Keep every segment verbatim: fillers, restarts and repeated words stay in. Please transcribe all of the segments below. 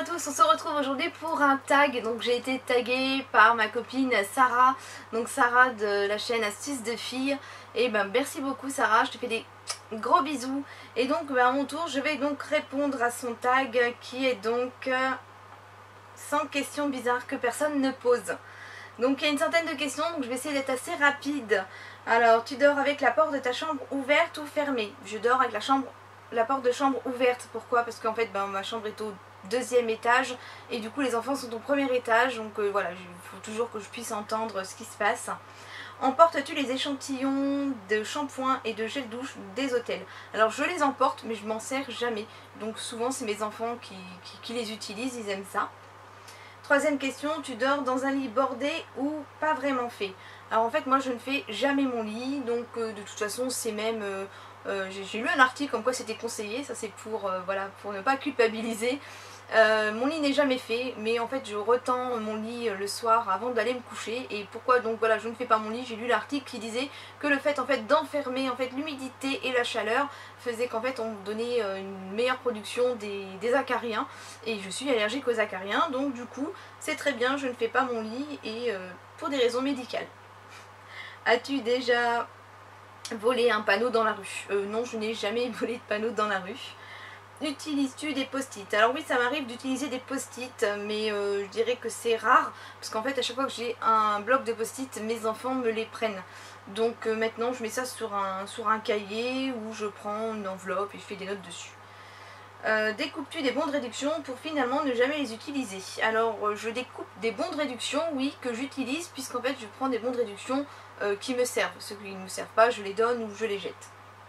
à tous, on se retrouve aujourd'hui pour un tag. Donc j'ai été taguée par ma copine Sarah, donc Sarah de la chaîne Astuces de filles. Et ben merci beaucoup Sarah, je te fais des gros bisous. Et donc ben, à mon tour je vais donc répondre à son tag qui est donc euh, cent questions bizarres que personne ne pose. Donc il y a une centaine de questions, donc je vais essayer d'être assez rapide. Alors, tu dors avec la porte de ta chambre ouverte ou fermée? Je dors avec la chambre, la porte de chambre ouverte. Pourquoi? Parce qu'en fait ben, ma chambre est au deuxième étage et du coup les enfants sont au premier étage, donc euh, voilà, il faut toujours que je puisse entendre ce qui se passe. Emportes-tu les échantillons de shampoing et de gel douche des hôtels? Alors je les emporte mais je m'en sers jamais, donc souvent c'est mes enfants qui, qui, qui les utilisent, ils aiment ça. Troisième question, tu dors dans un lit bordé ou pas vraiment fait? Alors en fait moi je ne fais jamais mon lit, donc euh, de toute façon c'est même... Euh, euh, j'ai lu un article comme quoi c'était conseillé, ça c'est pour, euh, voilà, pour ne pas culpabiliser. Euh, mon lit n'est jamais fait, mais en fait je retends mon lit le soir avant d'aller me coucher. Et pourquoi donc voilà je ne fais pas mon lit? J'ai lu l'article qui disait que le fait en fait d'enfermer en fait l'humidité et la chaleur faisait qu'en fait on donnait une meilleure production des, des acariens, et je suis allergique aux acariens, donc du coup c'est très bien, je ne fais pas mon lit, et euh, pour des raisons médicales. As-tu déjà volé un panneau dans la rue? euh, Non, je n'ai jamais volé de panneau dans la rue. Utilises-tu des post-it? Alors oui, ça m'arrive d'utiliser des post-it, mais euh, je dirais que c'est rare, parce qu'en fait à chaque fois que j'ai un bloc de post-it, mes enfants me les prennent. Donc euh, maintenant je mets ça sur un, sur un cahier, où je prends une enveloppe et je fais des notes dessus. Euh, découpes-tu des bons de réduction pour finalement ne jamais les utiliser? Alors euh, je découpe des bons de réduction, oui, que j'utilise, puisqu'en fait je prends des bons de réduction euh, qui me servent. Ceux qui ne me servent pas, je les donne ou je les jette.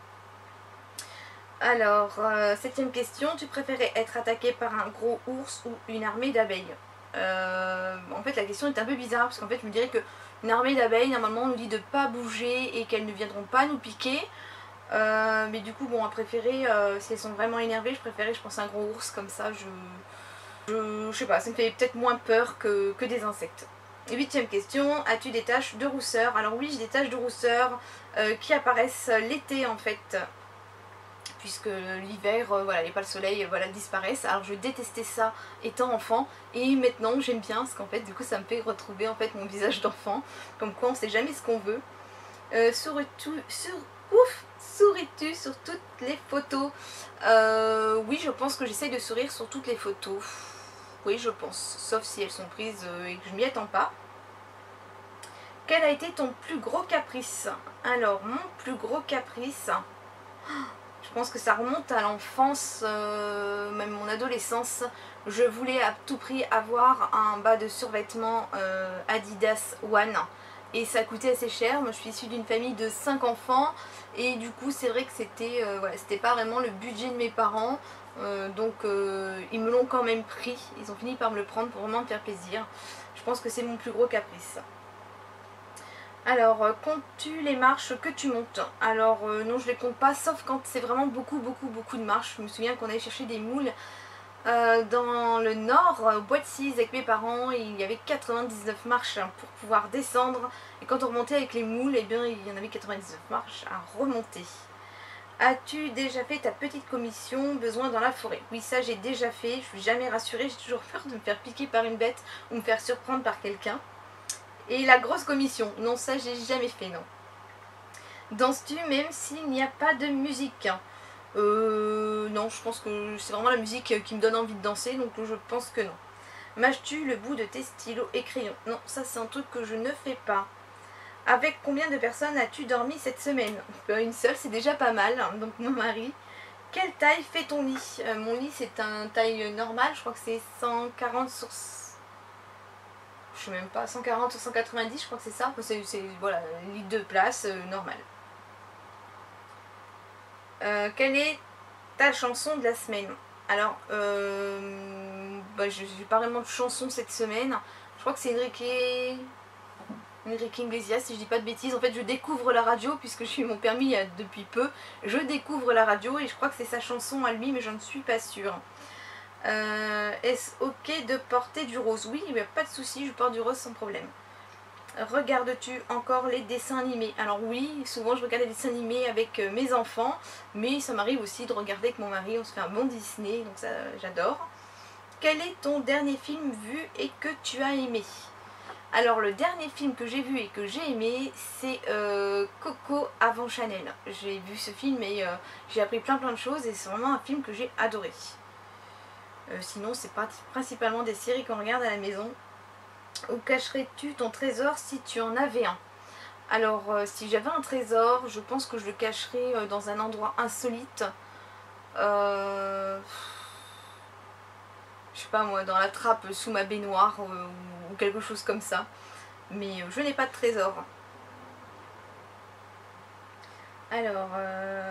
Alors, euh, septième question, tu préférais être attaqué par un gros ours ou une armée d'abeilles? euh, En fait la question est un peu bizarre, parce qu'en fait je me dirais que une armée d'abeilles, normalement on nous dit de ne pas bouger et qu'elles ne viendront pas nous piquer. Euh, mais du coup bon, à préférer, euh, si elles sont vraiment énervées, je préférais je pense un gros ours, comme ça je... Je, je sais pas, ça me fait peut-être moins peur que, que des insectes. Huitième question, as-tu des taches de rousseur? Alors oui, j'ai des taches de rousseur euh, qui apparaissent l'été en fait, puisque l'hiver, euh, voilà, il n'y a pas le soleil, voilà, elles disparaissent. Alors je détestais ça étant enfant, et maintenant j'aime bien, parce qu'en fait du coup ça me fait retrouver en fait mon visage d'enfant, comme quoi on sait jamais ce qu'on veut. Euh, souris-tu sur, ouf, souris-tu sur toutes les photos? euh, Oui, je pense que j'essaye de sourire sur toutes les photos. Oui, je pense, sauf si elles sont prises euh, et que je m'y attends pas. Quel a été ton plus gros caprice? Alors, mon plus gros caprice... Je pense que ça remonte à l'enfance, euh, même mon adolescence. Je voulais à tout prix avoir un bas de survêtement euh, Adidas One. Et ça coûtait assez cher. Moi je suis issue d'une famille de cinq enfants. Et du coup c'est vrai que c'était euh, voilà, c'était pas vraiment le budget de mes parents. Euh, donc euh, ils me l'ont quand même pris. Ils ont fini par me le prendre pour vraiment me faire plaisir. Je pense que c'est mon plus gros caprice. Alors, euh, comptes-tu les marches que tu montes? Alors euh, non, je les compte pas, sauf quand c'est vraiment beaucoup beaucoup beaucoup de marches. Je me souviens qu'on allait chercher des moules euh, dans le nord, au Bois de Cise avec mes parents, et il y avait quatre-vingt-dix-neuf marches pour pouvoir descendre. Et quand on remontait avec les moules, eh bien il y en avait quatre-vingt-dix-neuf marches à remonter. As-tu déjà fait ta petite commission besoin dans la forêt? Oui, ça j'ai déjà fait, je suis jamais rassurée, j'ai toujours peur de me faire piquer par une bête ou me faire surprendre par quelqu'un. Et la grosse commission, non, ça j'ai jamais fait, non. Danses-tu même s'il n'y a pas de musique? Euh, non, je pense que c'est vraiment la musique qui me donne envie de danser, donc je pense que non. Mâches-tu le bout de tes stylos et crayons? Non, ça c'est un truc que je ne fais pas. Avec combien de personnes as-tu dormi cette semaine? Une seule, c'est déjà pas mal, hein, donc mon mari. Quelle taille fait ton lit? euh, Mon lit c'est un taille normale, je crois que c'est cent quarante sur... Je sais même pas, cent quarante sur cent quatre-vingt-dix, je crois que c'est ça. C'est voilà, lit de place, euh, normal. Euh, quelle est ta chanson de la semaine? Alors, euh, bah, je n'ai pas vraiment de chanson cette semaine. Je crois que c'est Enrique... Enrique Iglesias, si je dis pas de bêtises. En fait, je découvre la radio, puisque j'ai eu mon permis il y a depuis peu. Je découvre la radio et je crois que c'est sa chanson à lui, mais je ne suis pas sûre. Euh, Est-ce ok de porter du rose? Oui, il n'y a pas de souci, je porte du rose sans problème. Regardes-tu encore les dessins animés? Alors oui, souvent je regarde les dessins animés avec mes enfants, mais ça m'arrive aussi de regarder avec mon mari, on se fait un bon Disney, donc ça j'adore. quel est ton dernier film vu et que tu as aimé? Alors le dernier film que j'ai vu et que j'ai aimé, c'est euh, Coco avant Chanel. J'ai vu ce film et euh, j'ai appris plein plein de choses et c'est vraiment un film que j'ai adoré. Euh, sinon c'est principalement des séries qu'on regarde à la maison. Où cacherais-tu ton trésor si tu en avais un? Alors euh, si j'avais un trésor, je pense que je le cacherais euh, dans un endroit insolite. Euh... Je sais pas moi, dans la trappe sous ma baignoire euh, ou quelque chose comme ça. Mais euh, je n'ai pas de trésor. Alors... Euh...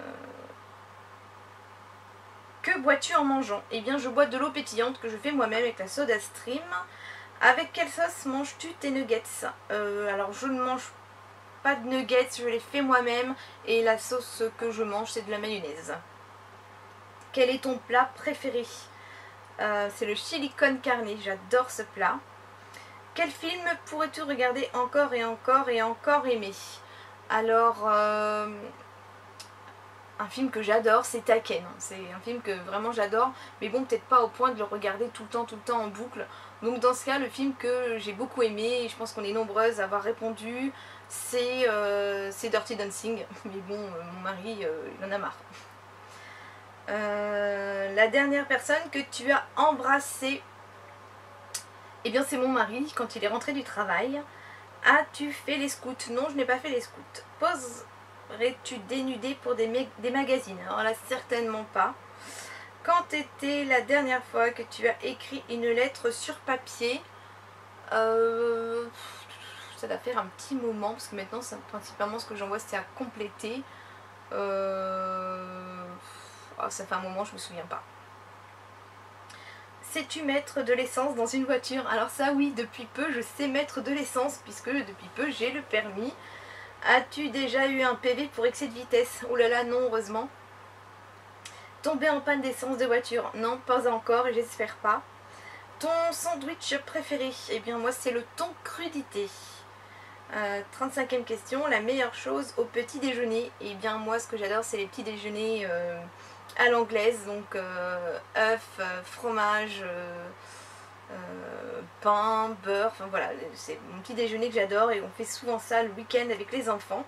Que bois-tu en mangeant? Eh bien je bois de l'eau pétillante que je fais moi-même avec la Soda Stream. Avec quelle sauce manges-tu tes nuggets? euh, Alors je ne mange pas de nuggets, je les fais moi-même. Et la sauce que je mange c'est de la mayonnaise. Quel est ton plat préféré? euh, C'est le chili con carne, j'adore ce plat. Quel film pourrais-tu regarder encore et encore et encore aimer? Alors, euh, un film que j'adore, c'est Taken. C'est un film que vraiment j'adore, mais bon, peut-être pas au point de le regarder tout le temps, tout le temps en boucle. Donc dans ce cas, le film que j'ai beaucoup aimé, et je pense qu'on est nombreuses à avoir répondu, c'est euh, Dirty Dancing. Mais bon, euh, mon mari, euh, il en a marre. Euh, la dernière personne que tu as embrassée, eh bien c'est mon mari quand il est rentré du travail. As-tu fait les scouts? Non, je n'ai pas fait les scouts. Poserais-tu dénudé pour des, des magazines? Alors là, certainement pas. Quand était la dernière fois que tu as écrit une lettre sur papier? euh, Ça doit faire un petit moment, parce que maintenant, principalement, ce que j'envoie, c'est à compléter. Euh... Oh, ça fait un moment, je me souviens pas. Sais-tu mettre de l'essence dans une voiture? Alors ça oui, depuis peu je sais mettre de l'essence puisque depuis peu j'ai le permis. As-tu déjà eu un P V pour excès de vitesse? Oh là là, non, heureusement. Tomber en panne d'essence de voiture? Non, pas encore et j'espère pas. Ton sandwich préféré? Eh bien moi c'est le thon crudité. Euh, trente-cinquième question, la meilleure chose au petit déjeuner? Eh bien moi ce que j'adore c'est les petits déjeuners euh, à l'anglaise, donc euh, œufs, euh, fromage, euh, euh, pain, beurre, enfin voilà, c'est mon petit déjeuner que j'adore et on fait souvent ça le week-end avec les enfants.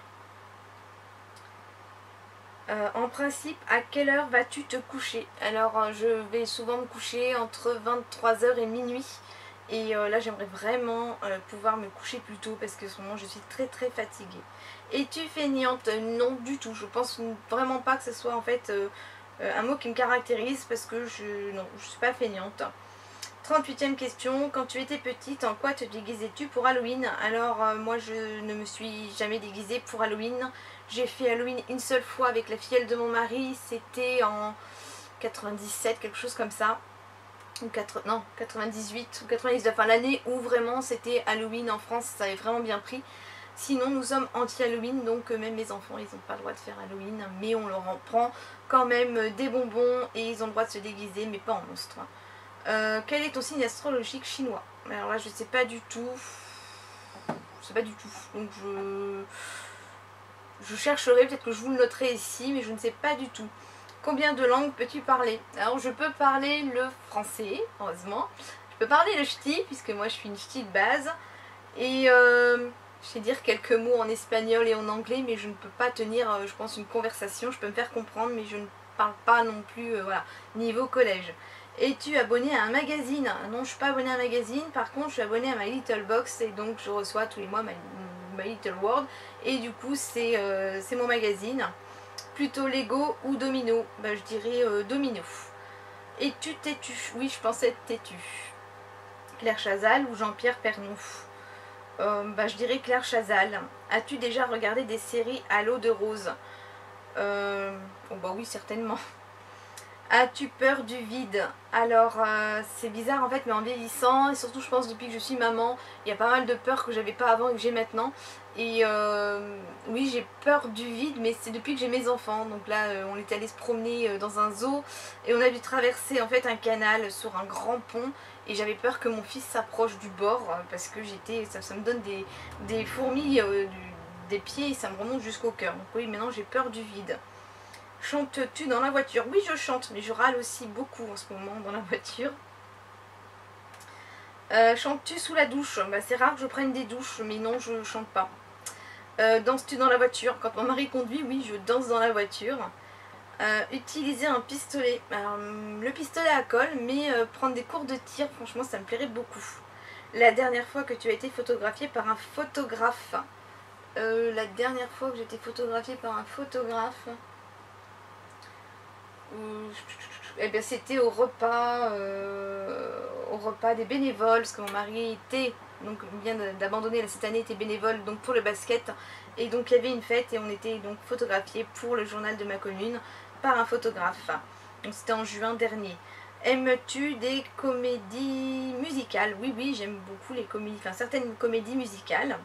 Euh, en principe, à quelle heure vas-tu te coucher? Alors euh, je vais souvent me coucher entre vingt-trois heures et minuit. Et euh, là j'aimerais vraiment euh, pouvoir me coucher plus tôt parce que en ce moment je suis très très fatiguée. Es-tu feignante? Non du tout, je pense vraiment pas que ce soit en fait euh, euh, un mot qui me caractérise parce que je non, je suis pas feignante. trente-huitième question, quand tu étais petite, en quoi te déguisais-tu pour Halloween? Alors euh, moi je ne me suis jamais déguisée pour Halloween. J'ai fait Halloween une seule fois avec la filleule de mon mari, c'était en quatre-vingt-dix-sept, quelque chose comme ça. Ou quatre, non, quatre-vingt-dix-huit ou quatre-vingt-dix-neuf, enfin l'année où vraiment c'était Halloween en France, ça avait vraiment bien pris. Sinon nous sommes anti-Halloween, donc euh, même mes enfants ils n'ont pas le droit de faire Halloween, mais on leur en prend quand même euh, des bonbons et ils ont le droit de se déguiser, mais pas en monstre. Euh, quel est ton signe astrologique chinois? Alors là je sais pas du tout, je sais pas du tout, donc je, je chercherai, peut-être que je vous le noterai ici, mais je ne sais pas du tout. Combien de langues peux-tu parler? Alors je peux parler le français, heureusement. Je peux parler le ch'ti, puisque moi je suis une ch'ti de base. Et euh, je sais dire quelques mots en espagnol et en anglais, mais je ne peux pas tenir, euh, je pense, une conversation. Je peux me faire comprendre, mais je ne parle pas non plus, euh, voilà, niveau collège. Es-tu abonné à un magazine? Non, je ne suis pas abonnée à un magazine. Par contre, je suis abonnée à My Little Box, et donc je reçois tous les mois My, My Little World. Et du coup, c'est euh, c'est mon magazine. Plutôt Lego ou Domino? Bah, je dirais euh, Domino. Es-tu têtu? Oui, je pensais être têtu. Claire Chazal ou Jean-Pierre Pernou? euh, bah, Je dirais Claire Chazal. As-tu déjà regardé des séries à l'eau de rose? euh, oh, bah oui, certainement. As-tu peur du vide? Alors, euh, c'est bizarre en fait, mais en vieillissant, et surtout je pense depuis que je suis maman, il y a pas mal de peurs que j'avais pas avant et que j'ai maintenant. Et euh, oui, j'ai peur du vide, mais c'est depuis que j'ai mes enfants. Donc là, euh, on est allé se promener euh, dans un zoo et on a dû traverser en fait un canal sur un grand pont. Et j'avais peur que mon fils s'approche du bord euh, parce que j'étais, ça, ça me donne des, des fourmis euh, du, des pieds et ça me remonte jusqu'au cœur. Donc oui, maintenant j'ai peur du vide. Chantes-tu dans la voiture? Oui, je chante, mais je râle aussi beaucoup en ce moment dans la voiture. Euh, chantes-tu sous la douche? Bah, c'est rare que je prenne des douches, mais non, je chante pas. Euh, danses-tu dans la voiture? Quand mon mari conduit, oui, je danse dans la voiture. Euh, utiliser un pistolet. Alors, le pistolet à colle, mais euh, prendre des cours de tir, franchement, ça me plairait beaucoup. La dernière fois que tu as été photographiée par un photographe? euh, La dernière fois que j'ai été photographiée par un photographe, euh, eh bien, c'était au repas, euh, au repas des bénévoles, parce que mon mari était, donc vient d'abandonner cette année, était bénévole donc pour le basket, et donc il y avait une fête et on était donc photographiés pour le journal de ma commune par un photographe. Donc c'était en juin dernier. Aimes-tu des comédies musicales? Oui, oui, j'aime beaucoup les comédies, enfin certaines comédies musicales.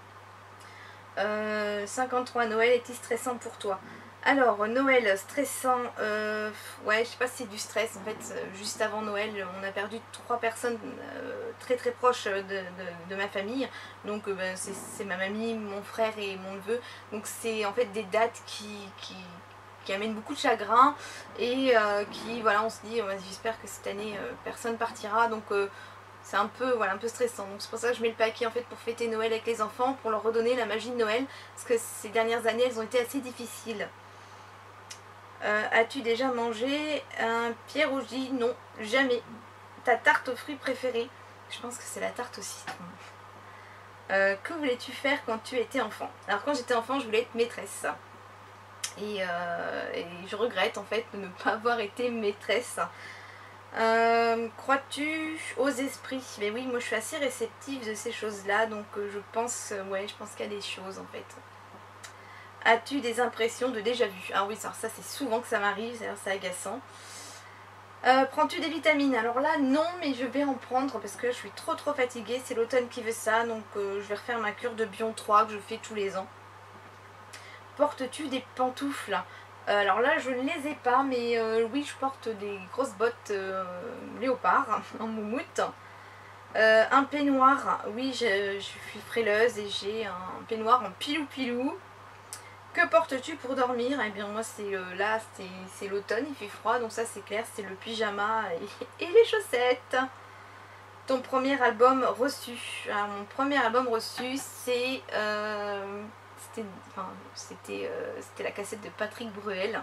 Euh, cinquante-trois, Noël est-il stressant pour toi? Alors, Noël stressant, euh, ouais, je sais pas si c'est du stress. En fait, euh, juste avant Noël, on a perdu trois personnes euh, très très proches de, de, de ma famille. Donc, euh, ben, c'est ma mamie, mon frère et mon neveu. Donc, c'est en fait des dates qui, qui, qui amènent beaucoup de chagrin. Et euh, qui, voilà, on se dit, euh, j'espère que cette année, euh, personne partira. Donc, euh, c'est un peu, voilà, un peu stressant. Donc c'est pour ça que je mets le paquet en fait pour fêter Noël avec les enfants, pour leur redonner la magie de Noël, parce que ces dernières années elles ont été assez difficiles. Euh, As-tu déjà mangé un Pierre Rougy? Non, jamais. Ta tarte aux fruits préférée? Je pense que c'est la tarte au citron. Euh, que voulais-tu faire quand tu étais enfant? Alors quand j'étais enfant je voulais être maîtresse. Et, euh, et je regrette en fait de ne pas avoir été maîtresse. Euh, crois-tu aux esprits? Mais oui, moi je suis assez réceptive de ces choses-là, donc euh, je pense, euh, ouais, je pense qu'il y a des choses en fait. As-tu des impressions de déjà-vu? Ah oui, alors ça c'est souvent que ça m'arrive, c'est agaçant. Euh, Prends-tu des vitamines? Alors là, non, mais je vais en prendre parce que je suis trop trop fatiguée, c'est l'automne qui veut ça, donc euh, je vais refaire ma cure de Bion trois que je fais tous les ans. Portes-tu des pantoufles? Euh, alors là je ne les ai pas, mais euh, oui je porte des grosses bottes euh, léopard en moumoute. Euh, un peignoir, oui je, je suis frileuse et j'ai un peignoir en pilou pilou. Que portes-tu pour dormir? Eh bien moi c'est euh, là c'est l'automne, il fait froid, donc ça c'est clair, c'est le pyjama et, et les chaussettes. Ton premier album reçu? Alors, mon premier album reçu c'est... Euh, C'était enfin, euh, la cassette de Patrick Bruel.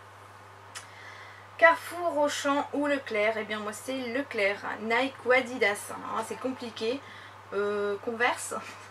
Carrefour, Auchan ou Leclerc? Eh bien moi c'est Leclerc. Nike ou Adidas? Hein, c'est compliqué. Euh, Converse?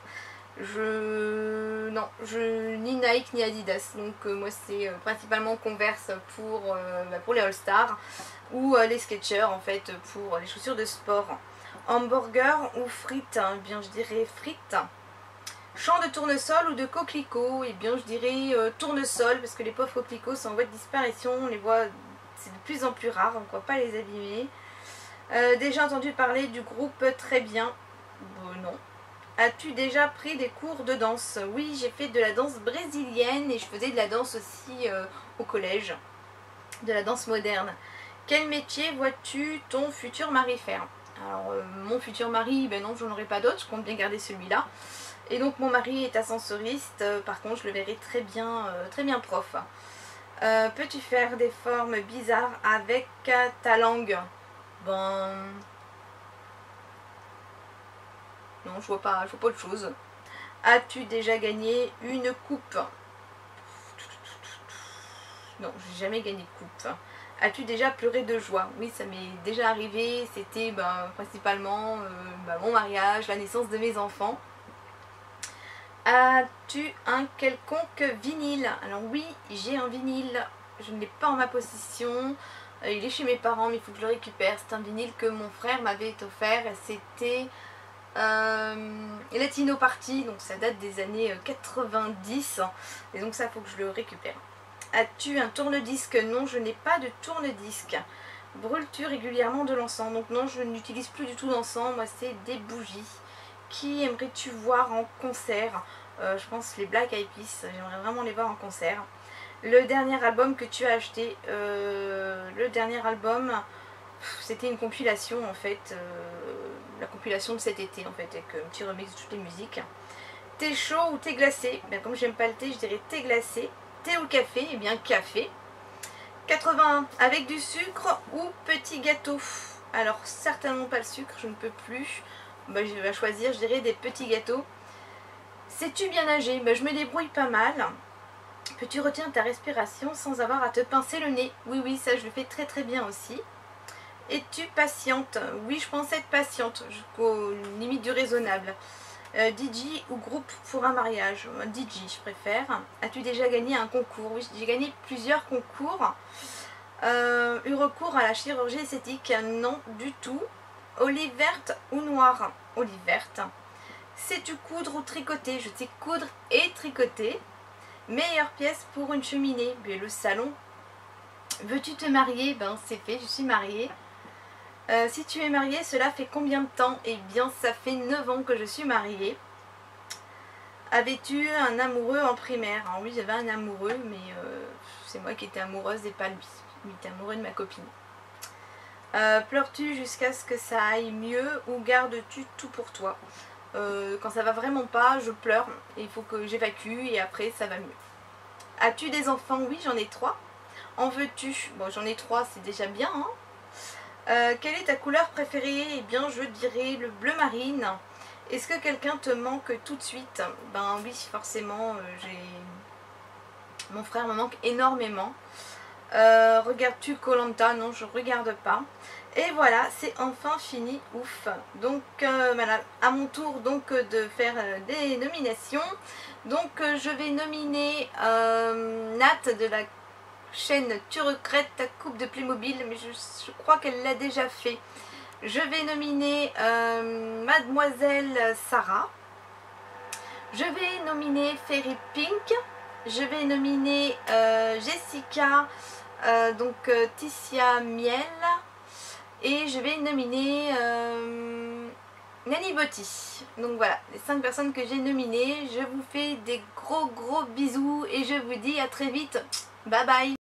Je... Non, je... ni Nike ni Adidas. Donc euh, moi c'est euh, principalement Converse pour, euh, bah, pour les All-Stars ou euh, les Skechers en fait pour les chaussures de sport. Hamburger ou frites? Eh bien je dirais frites. Champ de tournesol ou de coquelicots? Eh bien je dirais euh, tournesol, parce que les pauvres coquelicots sont en voie de disparition, on les voit, c'est de plus en plus rare, on ne croit pas les abîmer. Euh, déjà entendu parler du groupe Très Bien? Bon, non. As-tu déjà pris des cours de danse? Oui, j'ai fait de la danse brésilienne et je faisais de la danse aussi euh, au collège, de la danse moderne. Quel métier vois-tu ton futur mari faire? Alors euh, mon futur mari, ben non, je n'en aurai pas d'autre, je compte bien garder celui-là. Et donc mon mari est ascensoriste, euh, par contre je le verrai très bien, euh, très bien prof. Euh, Peux-tu faire des formes bizarres avec ta langue? Bon... Non, je vois pas, je vois pas autre chose. As-tu déjà gagné une coupe? Non, j'ai jamais gagné de coupe. As-tu déjà pleuré de joie? Oui, ça m'est déjà arrivé, c'était ben, principalement euh, ben, mon mariage, la naissance de mes enfants. As-tu un quelconque vinyle? Alors oui, j'ai un vinyle, je ne l'ai pas en ma possession, euh, il est chez mes parents mais il faut que je le récupère. C'est un vinyle que mon frère m'avait offert, c'était euh, Latino Party, donc ça date des années quatre-vingt-dix, et donc ça il faut que je le récupère. As-tu un tourne-disque? Non, je n'ai pas de tourne-disque. Brûles-tu régulièrement de l'encens? Donc non, je n'utilise plus du tout d'encens, moi c'est des bougies. Qui aimerais-tu voir en concert? euh, Je pense les Black Eyed Peas, j'aimerais vraiment les voir en concert. Le dernier album que tu as acheté? euh, Le dernier album, c'était une compilation en fait, euh, la compilation de cet été en fait, avec un petit remix de toutes les musiques. Thé chaud ou thé glacé? Bien, comme j'aime pas le thé, je dirais thé glacé. Thé ou café? Eh bien café. quatre-vingt-un, avec du sucre ou petit gâteau? Alors certainement pas le sucre, je ne peux plus. bah, je vais choisir, je dirais, des petits gâteaux. Sais-tu bien nager? Bah, je me débrouille pas mal. Peux-tu retenir ta respiration sans avoir à te pincer le nez? Oui, oui, ça je le fais très très bien aussi. Es-tu patiente? Oui, je pense être patiente, jusqu'aux limites du raisonnable. Euh, D J ou groupe pour un mariage? D J, je préfère. As-tu déjà gagné un concours? Oui, j'ai gagné plusieurs concours. Euh, eu recours à la chirurgie esthétique? Non, du tout. Olive verte ou noire? Olive verte. Sais-tu coudre ou tricoter? Je sais coudre et tricoter. Meilleure pièce pour une cheminée? Ben, le salon. Veux-tu te marier? Ben c'est fait, je suis mariée. Euh, si tu es mariée, cela fait combien de temps? Eh bien ça fait neuf ans que je suis mariée. Avais-tu un amoureux en primaire? Alors oui, j'avais un amoureux, mais euh, c'est moi qui étais amoureuse et pas lui. Lui était amoureux de ma copine. Euh, Pleures-tu jusqu'à ce que ça aille mieux ou gardes-tu tout pour toi? euh, Quand ça va vraiment pas, je pleure. Il faut que j'évacue et après ça va mieux. As-tu des enfants? Oui, j'en ai trois. En veux-tu? Bon, j'en ai trois, c'est déjà bien. Hein. Euh, quelle est ta couleur préférée? Eh bien, je dirais le bleu marine. Est-ce que quelqu'un te manque tout de suite? Ben oui, forcément, euh, j'ai... Mon frère me manque énormément. Euh, Regardes-tu koh lanta? Non, je regarde pas. Et voilà, c'est enfin fini, ouf. Donc euh, voilà, à mon tour donc de faire euh, des nominations. Donc euh, je vais nominer euh, Nat de la chaîne Tu regrettes ta coupe de Playmobil, mais je, je crois qu'elle l'a déjà fait. Je vais nominer euh, Mademoiselle Sarah. Je vais nominer Fairy Pink. Je vais nominer euh, Jessica, euh, donc euh, Ticia Miel. Et je vais nominer euh, Nani Botti. Donc voilà, les cinq personnes que j'ai nominées. Je vous fais des gros gros bisous et je vous dis à très vite. Bye bye.